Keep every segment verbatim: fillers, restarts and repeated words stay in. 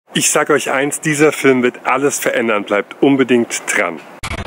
Ich sage euch eins, dieser Film wird alles verändern, bleibt unbedingt dran.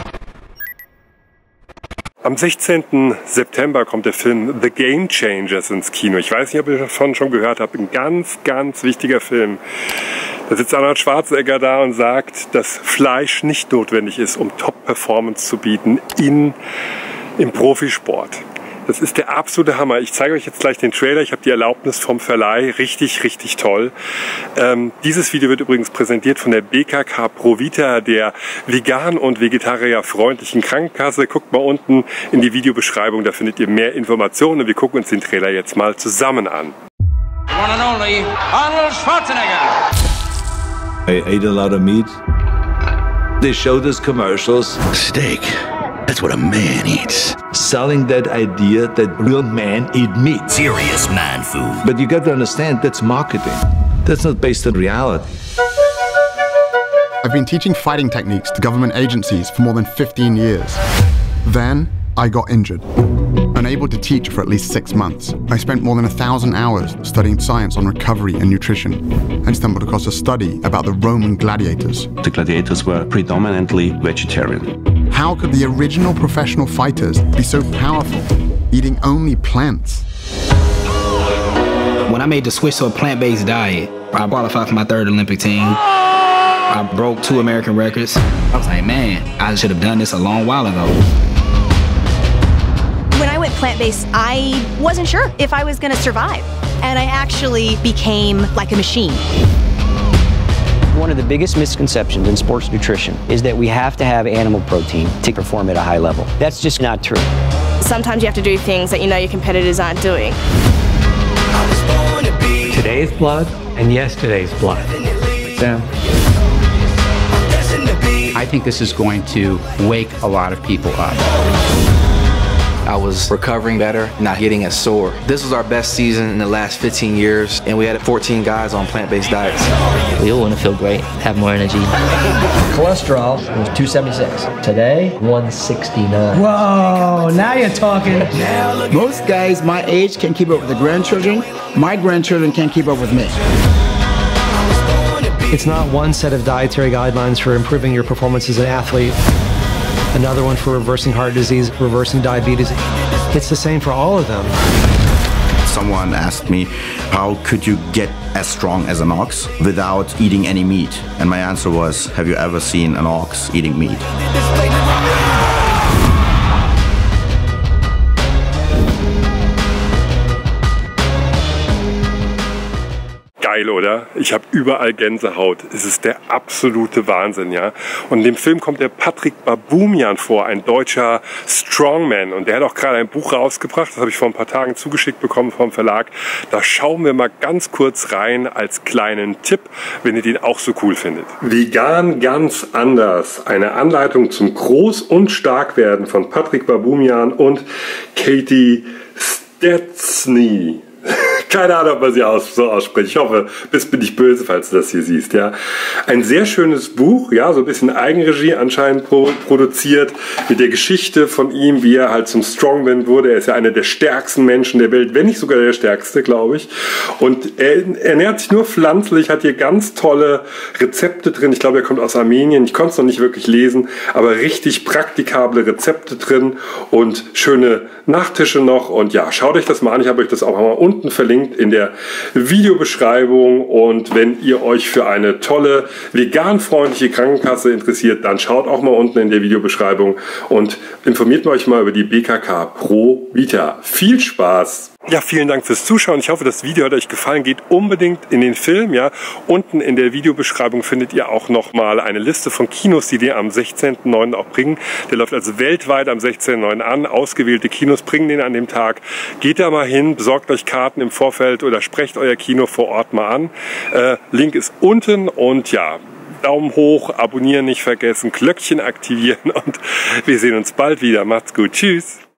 Am sechzehnten September kommt der Film The Game Changers ins Kino. Ich weiß nicht, ob ihr davon schon gehört habt. Ein ganz, ganz wichtiger Film. Da sitzt Arnold Schwarzenegger da und sagt, dass Fleisch nicht notwendig ist, um Top-Performance zu bieten in, im Profisport. Das ist der absolute Hammer. Ich zeige euch jetzt gleich den Trailer. Ich habe die Erlaubnis vom Verleih. Richtig, richtig toll. Ähm, dieses Video wird übrigens präsentiert von der B K K Provita, der vegan- und vegetarierfreundlichen Krankenkasse. Guckt mal unten in die Videobeschreibung, da findet ihr mehr Informationen. Und wir gucken uns den Trailer jetzt mal zusammen an. One and only Arnold Schwarzenegger. I ate a lot of meat. They showed us commercials. Steak. That's what a man eats. Selling that idea that real men eat meat. Serious man food. But you got to understand, that's marketing. That's not based on reality. I've been teaching fighting techniques to government agencies for more than fifteen years. Then I got injured. Unable to teach for at least six months, I spent more than a thousand hours studying science on recovery and nutrition, and stumbled across a study about the Roman gladiators. The gladiators were predominantly vegetarian. How could the original professional fighters be so powerful, eating only plants? When I made the switch to a plant-based diet, I qualified for my third Olympic team. I broke two American records. I was like, man, I should have done this a long while ago. When I went plant-based, I wasn't sure if I was going to survive. And I actually became like a machine. One of the biggest misconceptions in sports nutrition is that we have to have animal protein to perform at a high level. That's just not true. Sometimes you have to do things that you know your competitors aren't doing. Today's blood and yesterday's blood. Sam. I think this is going to wake a lot of people up. I was recovering better, not getting as sore. This was our best season in the last fifteen years, and we had fourteen guys on plant-based diets. We all want to feel great, have more energy. Cholesterol was two seventy-six. Today, one sixty-nine. Whoa, now you're talking. Most guys my age can keep up with the grandchildren. My grandchildren can't keep up with me. It's not one set of dietary guidelines for improving your performance as an athlete, another one for reversing heart disease, reversing diabetes. It's the same for all of them. Someone asked me, how could you get as strong as an ox without eating any meat? And my answer was, have you ever seen an ox eating meat? Geil, oder? Ich habe überall Gänsehaut. Es ist der absolute Wahnsinn, ja. Und in dem Film kommt der Patrick Baboumian vor, ein deutscher Strongman. Und der hat auch gerade ein Buch rausgebracht, das habe ich vor ein paar Tagen zugeschickt bekommen vom Verlag. Da schauen wir mal ganz kurz rein als kleinen Tipp, wenn ihr den auch so cool findet. Vegan ganz anders. Eine Anleitung zum Groß- und Starkwerden von Patrick Baboumian und Katie Stetsny. Keine Ahnung, ob man sie aus, so ausspricht. Ich hoffe, bist bin ich böse, falls du das hier siehst. Ja, ein sehr schönes Buch, ja, so ein bisschen Eigenregie anscheinend pro, produziert mit der Geschichte von ihm, wie er halt zum Strongman wurde. Er ist ja einer der stärksten Menschen der Welt, wenn nicht sogar der stärkste, glaube ich. Und er ernährt sich nur pflanzlich, hat hier ganz tolle Rezepte drin. Ich glaube, er kommt aus Armenien. Ich konnte es noch nicht wirklich lesen, aber richtig praktikable Rezepte drin und schöne Nachtische noch. Und ja, schaut euch das mal an. Ich habe euch das auch mal unten verlinkt in der Videobeschreibung, und wenn ihr euch für eine tolle veganfreundliche Krankenkasse interessiert, dann schaut auch mal unten in der Videobeschreibung und informiert euch mal über die B K K Provita. Viel Spaß! Ja, vielen Dank fürs Zuschauen. Ich hoffe, das Video hat euch gefallen. Geht unbedingt in den Film. Ja, unten in der Videobeschreibung findet ihr auch noch mal eine Liste von Kinos, die wir am sechzehnten neunten auch bringen. Der läuft also weltweit am sechzehnten neunten an. Ausgewählte Kinos bringen den an dem Tag. Geht da mal hin, besorgt euch Karten im Vorfeld oder sprecht euer Kino vor Ort mal an. Äh, Link ist unten, und ja, Daumen hoch, abonnieren nicht vergessen, Glöckchen aktivieren, und wir sehen uns bald wieder. Macht's gut. Tschüss.